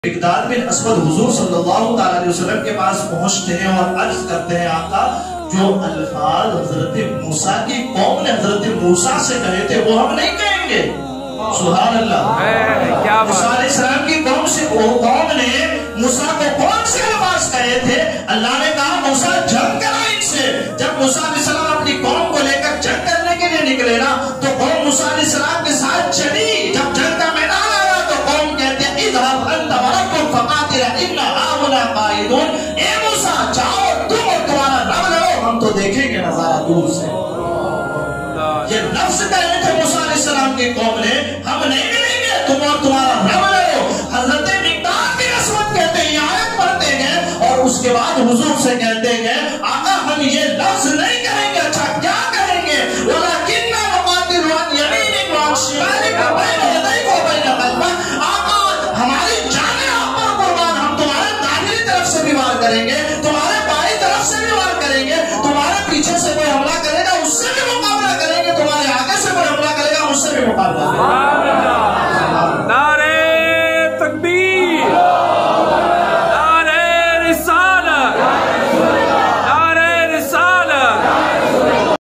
مقداد بن اسود حضور صلی اللہ علیہ وسلم کے پاس پہنچتے ہیں اور عرض کرتے ہیں آقا جو الفاظ حضرت موسیٰ کی قوم نے حضرت موسیٰ سے کہے تھے وہ ہم نہیں کہیں گے۔ سبحان اللہ۔ موسیٰ علیہ السلام کی قوم سے قوم نے موسیٰ کو کون سے الفاظ کہے تھے؟ اللہ نے کہا موسیٰ جنگ کرا ان سے۔ جب موسیٰ علیہ السلام اپنی قوم کو لے کر جنگ کرنے کے لیے نکلے نا تو قوم موسیٰ علیہ السلام کے ساتھ چلی۔ جب جنگ کا میدان آیا تو قوم کہتے ہیں اذهب انت وربک فقاتلا انا هاہنا قاعدون۔ اے موسیٰ جاؤ تم اور تمہارا رب لڑو، ہم تو دیکھیں گے نظارہ دور سے۔ یہ لفظ کہے تھے موسیٰ علیہ السلام کی قوم نے، ہم نہیں ملیں گے، تم اور تمہارا رب لڑو۔ حضرت مقداد بن اسود کہتے ہیں یہ آیت پڑھتے گئے اور اس کے بعد حضور سے کہتے گئے آقا ہم یہ لفظ نہیں کہیں گے، اچھا کیا کہیں گے؟ وَلَكِنَّا نُقَاتِلُ عَنْ يَمِينِكَ وَعَنْ شِمَالِكَ وَبَيْنَ يَدَيْكَ وَبَيْنَ خَلْفِكَ۔ آقا ہماری جانیں آپ پر قربان، ہم تمہارے داہنی طرف سے بھی وار کریں گے، تمہارے بائیں طرف سے بھی وار کریں گے، تمہارے پیچھے سے کوئی حملہ کرے گا اس سے بھی مقابلہ کریں گے، تمہارے آگے سے کوئی حملہ کرے گا اس سے بھی مقابلہ کریں گے۔